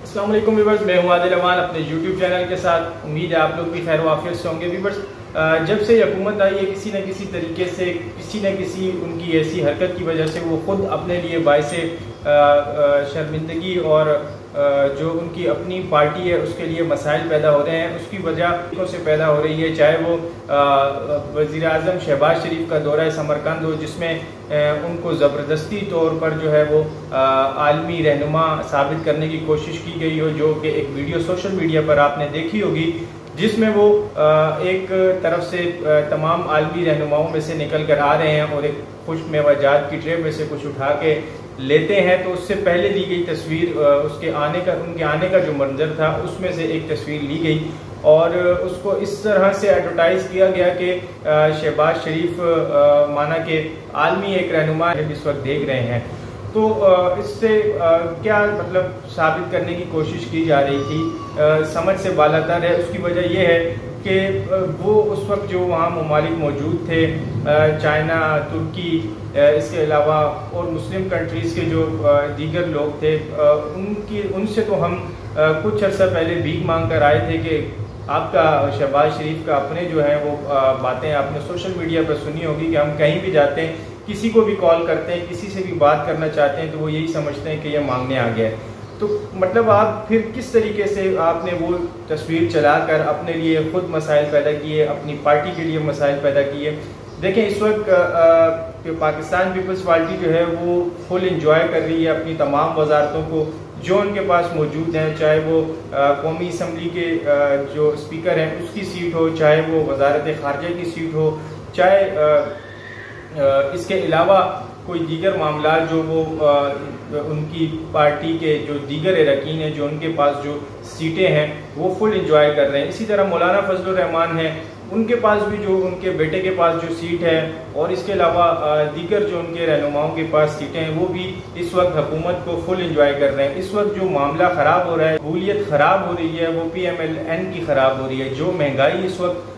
السلام علیکم ویورز، میں ہوں عادل امان اپنے یوٹیوب چینل کے ساتھ. امید ہے آپ لوگ بھی خیر و عافیت سے ہوں گے. ویورز، جب سے حکومت آئی ہے کسی نہ کسی طریقے سے کسی نہ کسی ان کی ایسی حرکت کی وجہ سے وہ خود اپنے لیے باعث شرمندگی اور جو ان کی اپنی پارٹی ہے اس کے لیے مسائل پیدا ہو رہے ہیں. اس کی وجہ سے پیدا ہو رہی ہے، چاہے وہ وزیر اعظم شہباز شریف کا دورہ سمرقند ہو جس میں ان کو زبردستی طور پر جو ہے وہ عالمی رہنما ثابت کرنے کی کوشش کی گئی ہو، جو کہ ایک ویڈیو سوشل میڈیا پر آپ نے دیکھی ہوگی جس میں وہ ایک طرف سے تمام عالمی رہنماؤں میں سے نکل کر آ رہے ہیں اور ایک خشک میوہ جات کی ٹرے میں سے کچھ اٹھا کے لیتے ہیں. تو اس سے پہلے دی گئی تصویر ان کے آنے کا جو منظر تھا اس میں سے ایک تصویر لی گئی اور اس کو اس طرح سے ایڈورٹائز کیا گیا کہ شہباز شریف مانا کہ عالمی ایک رہنما اس وقت دیکھ رہے ہیں. تو اس سے کیا مطلب ثابت کرنے کی کوشش کی جا رہی تھی، سمجھ سے بالاتر ہے. اس کی وجہ یہ ہے کہ وہ اس وقت جو وہاں ممالک موجود تھے، چائنا، ترکی، اس کے علاوہ اور مسلم کنٹریز کے جو دیگر لوگ تھے، ان سے تو ہم کچھ عرصہ پہلے بھیک مانگ کر آئے تھے کہ آپ کا شہباز شریف کا اپنے جو ہیں وہ باتیں آپ نے سوشل میڈیا پر سنی ہوگی کہ ہم کہیں بھی جاتے ہیں، کسی کو بھی کال کرتے ہیں، کسی سے بھی بات کرنا چاہتے ہیں تو وہ یہی سمجھتے ہیں کہ یہ مانگنے آ گیا ہے. تو مطلب آپ پھر کس طریقے سے آپ نے وہ تصویر چلا کر اپنے لیے خود مسائل پیدا کیے، اپنی پارٹی کے لیے مسائل پیدا کیے. دیکھیں اس وقت پاکستان پیپلز پارٹی جو ہے وہ فل انجوائے کر رہی ہے اپنی تمام وزارتوں کو جو ان کے پاس موجود ہیں، چاہے وہ قومی اسمبلی کے جو اسپیکر ہیں اس کی سیٹ ہو، چاہے وہ وزارت خارجہ کی سیٹ ہو، چاہے اس کے علاوہ کوئی دیگر معاملات جو وہ ان کی پارٹی کے جو دیگر اراکین ہیں جو ان کے پاس جو سیٹیں ہیں وہ فل انجوائے کر رہے ہیں. اسی طرح مولانا فضل الرحمان ہیں، ان کے پاس بھی جو ان کے بیٹے کے پاس جو سیٹ ہے اور اس کے علاوہ دیگر جو ان کے رہنماؤں کے پاس سیٹیں ہیں وہ بھی اس وقت حکومت کو فل انجوائے کر رہے ہیں. اس وقت جو معاملہ خراب ہو رہا ہے، قبولیت خراب ہو رہی ہے، وہ PMLN کی خراب ہو رہی ہے. جو مہنگائی اس وقت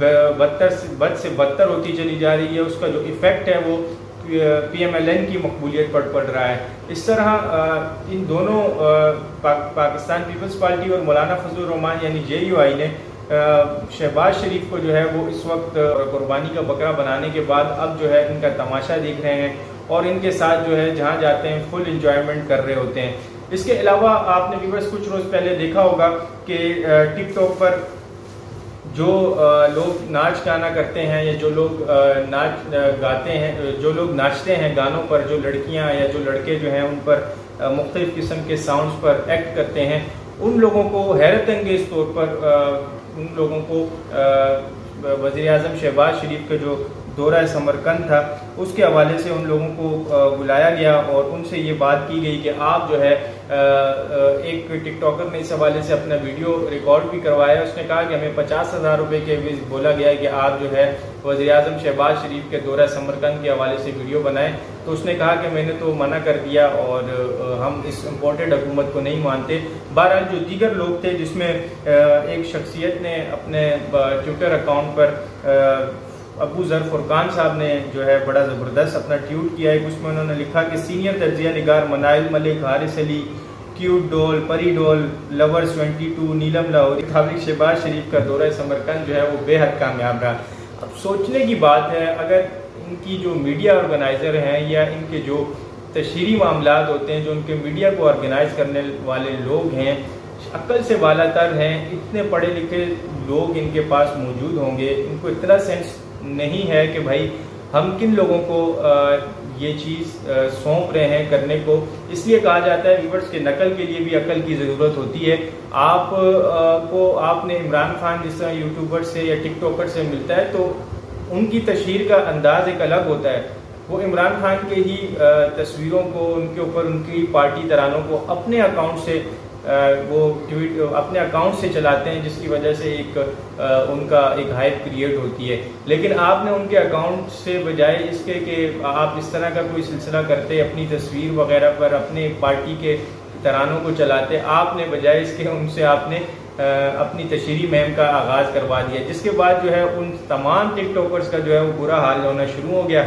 بد سے بدتر ہوتی چلی جا رہی ہے، اس کا جو ایفیکٹ ہے وہ PMLN کی مقبولیت پر پڑ رہا ہے. اس طرح ان دونوں پاکستان پیپلز پارٹی اور مولانا فضل الرحمان یعنی JUI نے شہباز شریف کو جو ہے وہ اس وقت قربانی کا بکرا بنانے کے بعد اب جو ہے ان کا تماشا دیکھ رہے ہیں اور ان کے ساتھ جو ہے جہاں جاتے ہیں فل انجوائمنٹ کر رہے ہوتے ہیں. اس کے علاوہ آپ نے ویورز کچھ روز پہلے دیکھا ہوگا کہ ٹک ٹاک پر جو لوگ ناچ گانا کرتے ہیں یا جو لوگ ناچ گاتے ہیں، جو لوگ ناچتے ہیں گانوں پر، جو لڑکیاں یا جو لڑکے جو ہیں ان پر مختلف قسم کے ساؤنڈز پر ایکٹ کرتے ہیں، ان لوگوں کو حیرت انگیز طور پر ان لوگوں کو وزیر اعظم شہباز شریف کا جو دورہ سمرقند تھا اس کے حوالے سے ان لوگوں کو بلایا گیا اور ان سے یہ بات کی گئی کہ آپ جو ہے ایک ٹک ٹاکر نے اس حوالے سے اپنا ویڈیو ریکارڈ بھی کروایا. اس نے کہا کہ ہمیں 50,000 روپے کے بھی بولا گیا ہے کہ آپ جو ہے وزیر اعظم شہباز شریف کے دورہ سمرقند کے حوالے سے ویڈیو بنائیں. تو اس نے کہا کہ میں نے تو منع کر دیا اور ہم اس امپورٹڈ حکومت کو نہیں مانتے. بہرحال جو دیگر لوگ تھے جس میں ایک شخصیت نے اپنے ٹویٹر اکاؤنٹ پر ابو ذر فرقان صاحب نے جو ہے بڑا زبردست اپنا ٹویٹ کیا ہے. اس میں انہوں نے لکھا کہ سینئر تجزیہ نگار منائل ملک، حارث علی، کیوٹ ڈول، پری ڈول، لورز 22، نیلم لاہوری مطابق شہباز شریف کا دورہ سمرقند جو ہے وہ بے حد کامیاب رہا. اب سوچنے کی بات ہے اگر ان کی جو میڈیا آرگنائزر ہیں یا ان کے جو تشہیری معاملات ہوتے ہیں، جو ان کے میڈیا کو آرگنائز کرنے والے لوگ ہیں، عقل سے بالاتر ہیں، اتنے پڑھے لکھے لوگ ان کے پاس موجود ہوں گے، ان کو اتنا سینس نہیں ہے کہ بھائی ہم کن لوگوں کو یہ چیز سونپ رہے ہیں کرنے کو. اس لیے کہا جاتا ہے ویورز کے نقل کے لیے بھی عقل کی ضرورت ہوتی ہے. آپ نے عمران خان جس طرح یوٹیوبر سے یا ٹک ٹاکر سے ملتا ہے تو ان کی تشہیر کا انداز ایک الگ ہوتا ہے. وہ عمران خان کے ہی تصویروں کو، ان کے اوپر ان کی پارٹی ترانوں کو اپنے اکاؤنٹ سے وہ ٹویٹ اپنے اکاؤنٹ سے چلاتے ہیں، جس کی وجہ سے ان کا ایک ہائپ کریٹ ہوتی ہے. لیکن آپ نے ان کے اکاؤنٹ سے بجائے اس کے کہ آپ اس طرح کا کوئی سلسلہ کرتے اپنی تصویر وغیرہ پر اپنے پارٹی کے ترانوں کو چلاتے، آپ نے بجائے اس کے ان سے آپ نے اپنی تشہیری مہم کا آغاز کروا دیا، جس کے بعد جو ہے ان تمام ٹک ٹاکرز کا جو ہے وہ برا حال ہونا شروع ہو گیا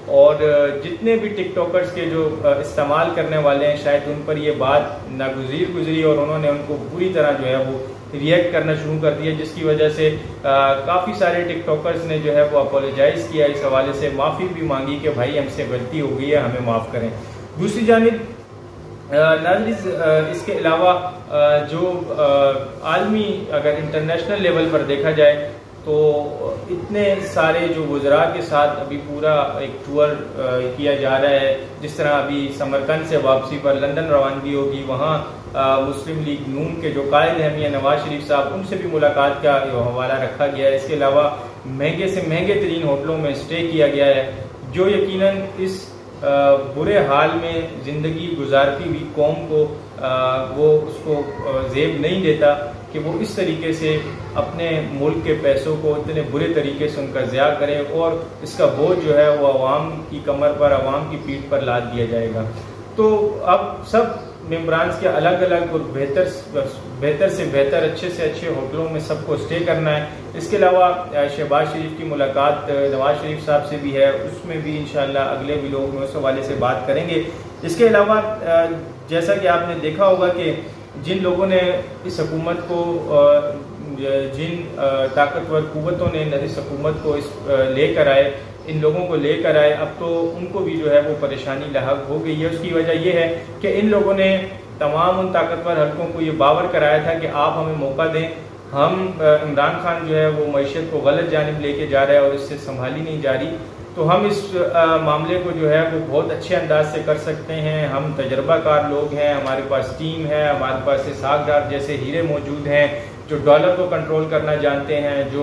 اور جتنے بھی ٹک ٹاکرز کے جو استعمال کرنے والے ہیں شاید ان پر یہ بات ناگزیر گزری اور انہوں نے ان کو پوری طرح جو ہے وہ ریئیکٹ کرنا شروع کر دیا، جس کی وجہ سے کافی سارے ٹک ٹاکرز نے جو ہے وہ اپولوجائز کیا، اس حوالے سے معافی بھی مانگی کہ بھائی ہم سے غلطی ہو گئی ہے، ہمیں معاف کریں۔ دوسری جانب ناظرین اس کے علاوہ جو عالمی اگر انٹرنیشنل لیول پر دیکھا جائے تو اتنے سارے جو وزراء کے ساتھ ابھی پورا ایک ٹور کیا جا رہا ہے، جس طرح ابھی سمرقند سے واپسی پر لندن روانگی ہوگی، وہاں مسلم لیگ نون کے جو قائد ہیں میاں نواز شریف صاحب، ان سے بھی ملاقات کا حوالہ رکھا گیا ہے۔ اس کے علاوہ مہنگے سے مہنگے ترین ہوٹلوں میں اسٹے کیا گیا ہے، جو یقیناً اس برے حال میں زندگی گزارتی ہوئی قوم کو وہ اس کو زیب نہیں دیتا کہ وہ اس طریقے سے اپنے ملک کے پیسوں کو اتنے برے طریقے سے ان کا ضیاع کریں، اور اس کا بوجھ جو ہے وہ عوام کی کمر پر، عوام کی پیٹھ پر لاد دیا جائے گا۔ تو اب سب ممبرانز کے الگ الگ اور بہتر سے بہتر، اچھے سے اچھے ہوٹلوں میں سب کو اسٹے کرنا ہے۔ اس کے علاوہ شہباز شریف کی ملاقات نواز شریف صاحب سے بھی ہے، اس میں بھی انشاءاللہ اگلے ویلوگ میں اس حوالے سے بات کریں گے۔ اس کے علاوہ جیسا کہ آپ نے دیکھا ہوگا کہ جن لوگوں نے اس حکومت کو، جن طاقتور قوتوں نے اس حکومت کو لے کر آئے، ان لوگوں کو لے کر آئے، اب تو ان کو بھی جو ہے وہ پریشانی لاحق ہو گئی ہے۔ اس کی وجہ یہ ہے کہ ان لوگوں نے تمام ان طاقتور حلقوں کو یہ باور کرایا تھا کہ آپ ہمیں موقع دیں، ہم عمران خان جو ہے وہ معیشت کو غلط جانب لے کے جا رہا ہے اور اس سے سنبھالی نہیں جا رہی، تو ہم اس معاملے کو جو ہے وہ بہت اچھے انداز سے کر سکتے ہیں، ہم تجربہ کار لوگ ہیں، ہمارے پاس ٹیم ہے، ہمارے پاس اسحاق ڈار جیسے ہیرے موجود ہیں جو ڈالر کو کنٹرول کرنا جانتے ہیں، جو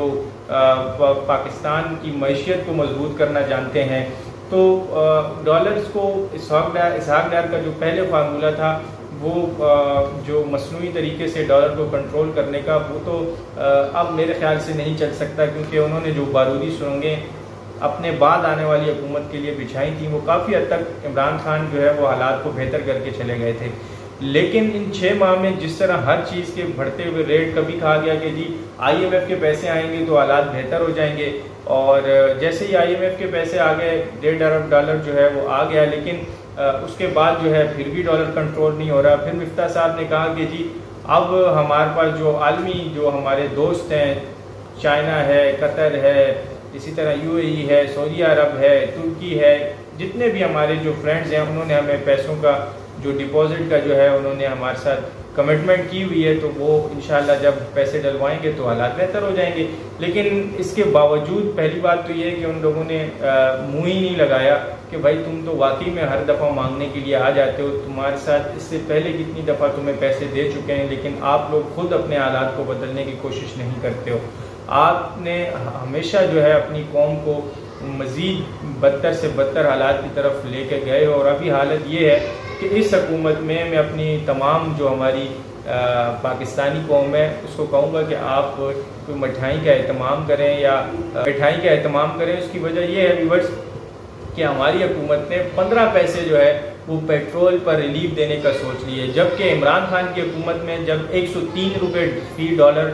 پاکستان کی معیشت کو مضبوط کرنا جانتے ہیں۔ تو ڈالرز کو اسحاق ڈار کا جو پہلے فارمولہ تھا وہ جو مصنوعی طریقے سے ڈالر کو کنٹرول کرنے کا، وہ تو اب میرے خیال سے نہیں چل سکتا، کیونکہ انہوں نے جو بارودی سرنگیں اپنے بعد آنے والی حکومت کے لیے بچھائی تھیں، وہ کافی حد تک عمران خان جو ہے وہ حالات کو بہتر کر کے چلے گئے تھے۔ لیکن ان 6 ماہ میں جس طرح ہر چیز کے بڑھتے ہوئے ریٹ، کبھی کہا گیا کہ جی IMF کے پیسے آئیں گے تو حالات بہتر ہو جائیں گے، اور جیسے ہی IMF کے پیسے آ گئے $1.5 ارب جو ہے وہ آ گیا، لیکن اس کے بعد جو ہے پھر بھی ڈالر کنٹرول نہیں ہو رہا۔ پھر مفتاح صاحب نے کہا کہ جی اب ہمارے پاس جو عالمی جو ہمارے دوست ہیں، چائنا ہے، قطر ہے، اسی طرح UAE ہے، سعودی عرب ہے، ترکی ہے، جتنے بھی ہمارے جو فرینڈز ہیں انہوں نے ہمیں پیسوں کا جو ڈپازٹ کا جو ہے انہوں نے ہمارے ساتھ کمٹمنٹ کی ہوئی ہے، تو وہ انشاءاللہ جب پیسے ڈلوائیں گے تو حالات بہتر ہو جائیں گے۔ لیکن اس کے باوجود پہلی بات تو یہ ہے کہ ان لوگوں نے منہ ہی نہیں لگایا کہ بھائی تم تو واقعی میں ہر دفعہ مانگنے کے لیے آ جاتے ہو، تمہارے ساتھ اس سے پہلے کتنی دفعہ تمہیں پیسے دے چکے ہیں، لیکن آپ لوگ خود اپنے حالات کو بدلنے کی کوشش نہیں کرتے ہو۔ آپ نے ہمیشہ جو ہے اپنی قوم کو مزید بدتر سے بدتر حالات کی طرف لے کے گئے ہو، اور ابھی حالت یہ ہے کہ اس حکومت میں اپنی تمام جو ہماری پاکستانی قوم ہے اس کو کہوں گا کہ آپ کوئی مٹھائی کا اہتمام کریں یا مٹھائی کا اہتمام کریں۔ اس کی وجہ یہ ہے ویورز کہ ہماری حکومت نے 15 پیسے جو ہے وہ پیٹرول پر ریلیف دینے کا سوچ لی ہے، جبکہ عمران خان کی حکومت میں جب 103 روپے فی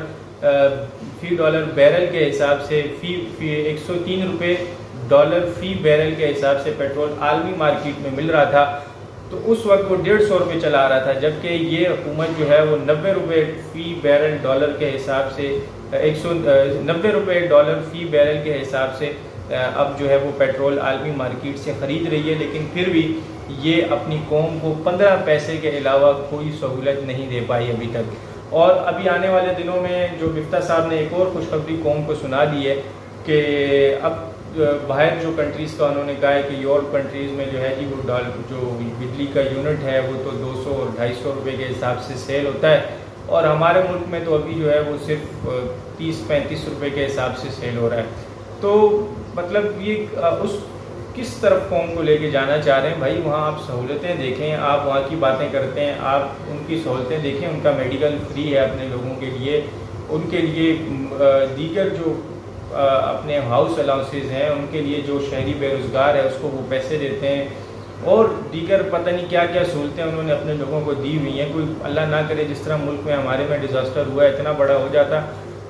ڈالر بیرل کے حساب سے 103 روپے ڈالر فی بیرل کے حساب سے پیٹرول عالمی مارکیٹ میں مل رہا تھا، تو اس وقت وہ 150 روپے چلا رہا تھا، جبکہ یہ حکومت جو ہے وہ 90 روپے فی بیرل ڈالر کے حساب سے 190 روپے ڈالر فی بیرل کے حساب سے اب جو ہے وہ پیٹرول عالمی مارکیٹ سے خرید رہی ہے، لیکن پھر بھی یہ اپنی قوم کو 15 پیسے کے علاوہ کوئی سہولت نہیں دے پائی ابھی تک۔ اور ابھی آنے والے دنوں میں جو مفتاح صاحب نے ایک اور خوشخبری قوم کو سنا دی ہے کہ اب باہر جو کنٹریز کا انہوں نے کہا ہے کہ یورپ کنٹریز میں جو ہے جی وہ جو بجلی کا یونٹ ہے وہ تو 200 اور 250 روپے کے حساب سے سیل ہوتا ہے، اور ہمارے ملک میں تو ابھی جو ہے وہ صرف 30-35 روپے کے حساب سے سیل ہو رہا ہے۔ تو مطلب یہ اس کس طرف قوم کو لے کے جانا چاہ رہے ہیں؟ بھائی وہاں آپ سہولتیں دیکھیں، آپ وہاں کی باتیں کرتے ہیں، آپ ان کی سہولتیں دیکھیں، ان کا میڈیکل فری ہے اپنے لوگوں کے لیے، ان کے لیے دیگر جو اپنے ہاؤس الاؤنسز ہیں ان کے لیے جو شہری بے روزگار ہے اس کو وہ پیسے دیتے ہیں، اور دیگر پتہ نہیں کیا کیا سہولتیں انہوں نے اپنے لوگوں کو دی ہوئی ہیں۔ کوئی اللہ نہ کرے جس طرح ملک میں ہمارے میں ڈیزاسٹر ہوا ہے اتنا بڑا ہو جاتا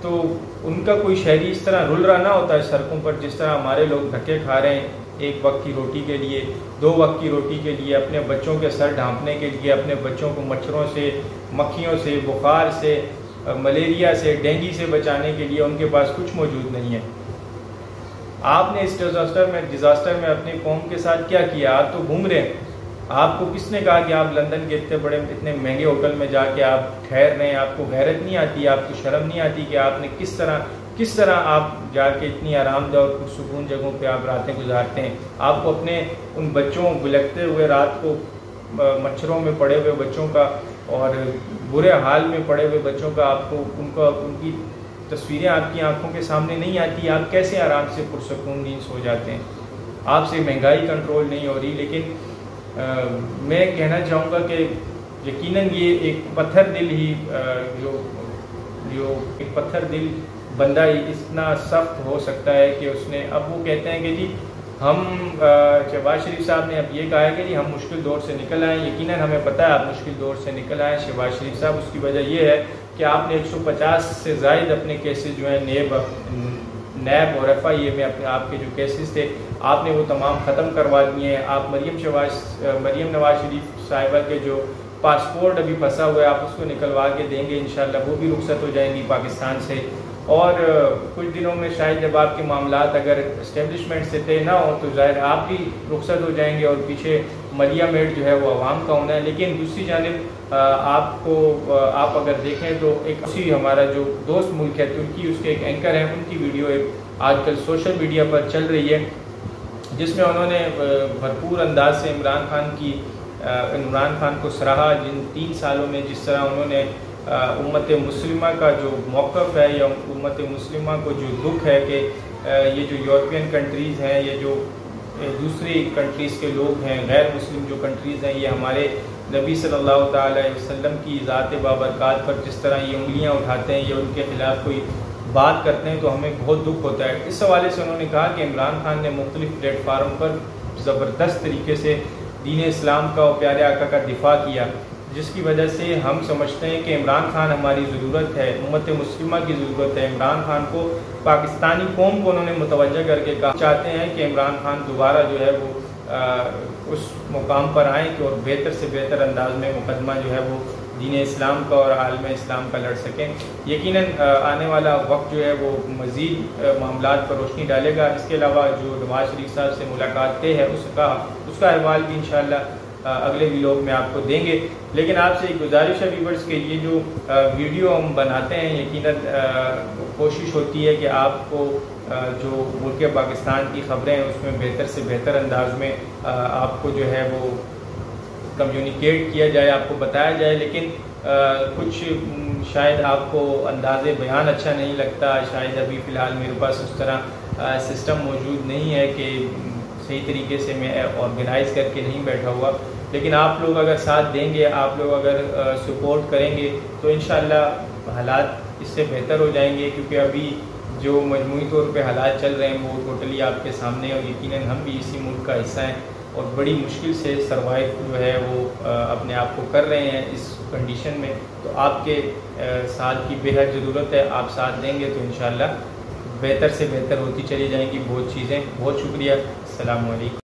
تو ان کا کوئی شہری اس طرح رل رہا نہ ہوتا ہے سڑکوں پر جس طرح ہمارے لوگ دھکے کھا رہے ہیں ایک وقت کی روٹی کے لیے، 2 وقت کی روٹی کے لیے، اپنے بچوں کے سر ڈھانپنے کے لیے، اپنے بچوں کو مچھروں سے، مکھیوں سے، بخار سے، ملیریا سے، ڈینگی سے بچانے کے لیے ان کے پاس کچھ موجود نہیں ہے۔ آپ نے اس ڈیزاسٹر میں اپنی قوم کے ساتھ کیا کیا؟ آپ تو گھوم رہے ہیں۔ آپ کو کس نے کہا کہ آپ لندن کے اتنے مہنگے ہوٹل میں جا کے آپ ٹھہر رہے ہیں؟ آپ کو غیرت نہیں آتی؟ آپ کو شرم نہیں آتی کہ آپ نے کس طرح آپ جا کے اتنی آرام دہ اور پرسکون جگہوں پہ آپ راتیں گزارتے ہیں؟ آپ کو اپنے ان بچوں بلکتے ہوئے رات کو مچھروں میں پڑے ہوئے بچوں کا اور برے حال میں پڑے ہوئے بچوں کا آپ کو ان کی تصویریں آپ کی آنکھوں کے سامنے نہیں آتی؟ آپ کیسے آرام سے پرسکون نیند سو جاتے ہیں؟ آپ سے مہنگائی کنٹرول نہیں ہو رہی۔ لیکن میں کہنا چاہوں گا کہ یقیناً یہ ایک پتھر دل ہی جو ایک پتھر دل بندہ ہی اتنا سخت ہو سکتا ہے کہ اس نے اب وہ کہتے ہیں کہ جی ہم شہباز شریف صاحب نے اب یہ کہا ہے کہ جی ہم مشکل دور سے نکل آئے۔ یقیناً ہمیں پتہ ہے آپ مشکل دور سے نکل آئے شہباز شریف صاحب۔ اس کی وجہ یہ ہے کہ آپ نے 150 سے زائد اپنے کیسز جو ہیں نیب اور ایف آئی اے میں اپنے آپ کے جو کیسز تھے آپ نے وہ تمام ختم کروا دیے ہیں۔ آپ مریم نواز شریف صاحبہ کے جو پاسپورٹ ابھی پھنسا ہوا ہے آپ اس کو نکلوا کے دیں گے انشاءاللہ، وہ بھی رخصت ہو جائیں گی پاکستان سے۔ اور کچھ دنوں میں شاید جب آپ کے معاملات اگر اسٹیبلشمنٹ سے طے نہ ہوں تو ظاہر آپ بھی رخصت ہو جائیں گے اور پیچھے ملیہ میٹ جو ہے وہ عوام کا ہونا ہے۔ لیکن دوسری جانب آپ اگر دیکھیں تو ایک اسی ہمارا جو دوست ملک ہے ترکی، اس کے ایک اینکر ہیں، ان کی ویڈیو آج کل سوشل میڈیا پر چل رہی ہے جس میں انہوں نے بھرپور انداز سے عمران خان کو سراہا، جن 3 سالوں میں جس طرح انہوں نے امت مسلمہ کا جو موقف ہے یا امت مسلمہ کو جو دکھ ہے کہ یہ جو یورپین کنٹریز ہیں، یہ جو دوسری کنٹریز کے لوگ ہیں، غیر مسلم جو کنٹریز ہیں، یہ ہمارے نبی صلی اللہ تعالی علیہ وسلم کی ذات بابرکات پر جس طرح یہ انگلیاں اٹھاتے ہیں یا ان کے خلاف کوئی بات کرتے ہیں تو ہمیں بہت دکھ ہوتا ہے۔ اس حوالے سے انہوں نے کہا کہ عمران خان نے مختلف پلیٹ فارم پر زبردست طریقے سے دین اسلام کا اور پیارے آقا کا دفاع کیا، جس کی وجہ سے ہم سمجھتے ہیں کہ عمران خان ہماری ضرورت ہے، امت مسلمہ کی ضرورت ہے۔ عمران خان کو پاکستانی قوم کو انہوں نے متوجہ کر کے کہا چاہتے ہیں کہ عمران خان دوبارہ جو ہے وہ اس مقام پر آئیں کہ اور بہتر سے بہتر انداز میں مقدمہ جو ہے وہ دین اسلام کا اور عالم اسلام کا لڑ سکیں۔ یقیناً آنے والا وقت جو ہے وہ مزید معاملات پر روشنی ڈالے گا۔ اس کے علاوہ جو نواز شریف صاحب سے ملاقات طے ہے اس کا احوال بھی انشاءاللہ اگلے ویلاگ میں آپ کو دیں گے۔ لیکن آپ سے ایک گزارش ہے ویورز کے یہ جو ویڈیو ہم بناتے ہیں یقیناً کوشش ہوتی ہے کہ آپ کو جو ملک پاکستان کی خبریں ہیں اس میں بہتر سے بہتر انداز میں آپ کو جو ہے وہ کمیونیکیٹ کیا جائے، آپ کو بتایا جائے۔ لیکن کچھ شاید آپ کو انداز بیان اچھا نہیں لگتا، شاید ابھی فی الحال میرے پاس اس طرح سسٹم موجود نہیں ہے کہ صحیح طریقے سے میں آرگنائز کر کے نہیں بیٹھا ہوا۔ لیکن آپ لوگ اگر ساتھ دیں گے، آپ لوگ اگر سپورٹ کریں گے تو انشاءاللہ حالات اس سے بہتر ہو جائیں گے، کیونکہ ابھی جو مجموعی طور پہ حالات چل رہے ہیں وہ ٹوٹلی آپ کے سامنے اور یقیناً ہم بھی اسی ملک کا حصہ ہیں اور بڑی مشکل سے سروائیو جو ہے وہ اپنے آپ کو کر رہے ہیں اس کنڈیشن میں۔ تو آپ کے ساتھ کی بے حد ضرورت ہے، آپ ساتھ دیں گے تو انشاءاللہ بہتر سے بہتر ہوتی چلی جائیں گی بہت چیزیں۔ بہت شکریہ، السلام علیکم۔